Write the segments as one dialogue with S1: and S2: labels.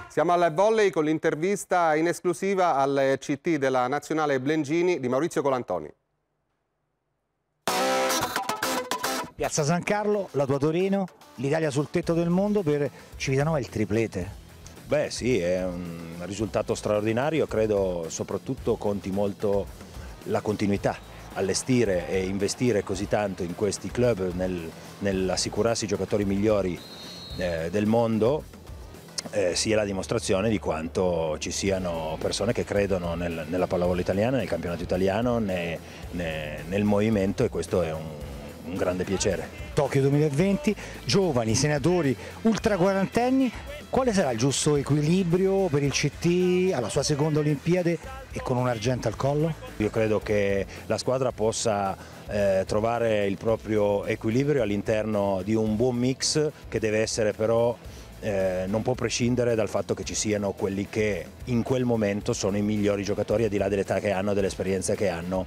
S1: Siamo al volley con l'intervista in esclusiva al CT della Nazionale Blengini di Maurizio Colantoni.
S2: Piazza San Carlo, la tua Torino, l'Italia sul tetto del mondo per Civitanova il triplete.
S3: Beh sì, è un risultato straordinario, credo soprattutto conti molto la continuità, allestire e investire così tanto in questi club nell'assicurarsi i giocatori migliori del mondo. Sia la dimostrazione di quanto ci siano persone che credono nella pallavolo italiana, nel campionato italiano, nel movimento, e questo è un grande piacere.
S2: Tokyo 2020, giovani, senatori, ultra quarantenni, quale sarà il giusto equilibrio per il CT alla sua seconda Olimpiade e con un argento al collo?
S3: Io credo che la squadra possa trovare il proprio equilibrio all'interno di un buon mix che deve essere però non può prescindere dal fatto che ci siano quelli che in quel momento sono i migliori giocatori, al di là dell'età che hanno, dell'esperienza che hanno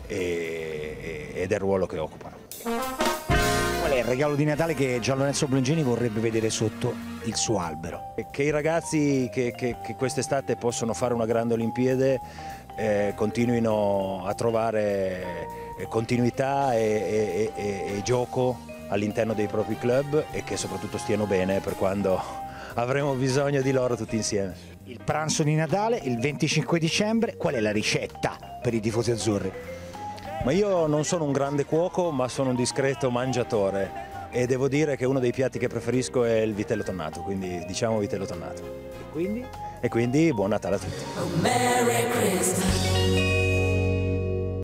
S3: e del ruolo che occupano.
S2: Qual è il regalo di Natale che Gian Lorenzo Blengini vorrebbe vedere sotto il suo albero?
S3: Che i ragazzi che quest'estate possono fare una grande Olimpiade continuino a trovare continuità e gioco all'interno dei propri club, e che soprattutto stiano bene per quando avremo bisogno di loro tutti insieme.
S2: Il pranzo di Natale, il 25 dicembre, qual è la ricetta per i tifosi azzurri?
S3: Ma io non sono un grande cuoco, ma sono un discreto mangiatore, e devo dire che uno dei piatti che preferisco è il vitello tonnato, quindi diciamo vitello tonnato.
S2: E quindi?
S3: E quindi buon Natale a tutti.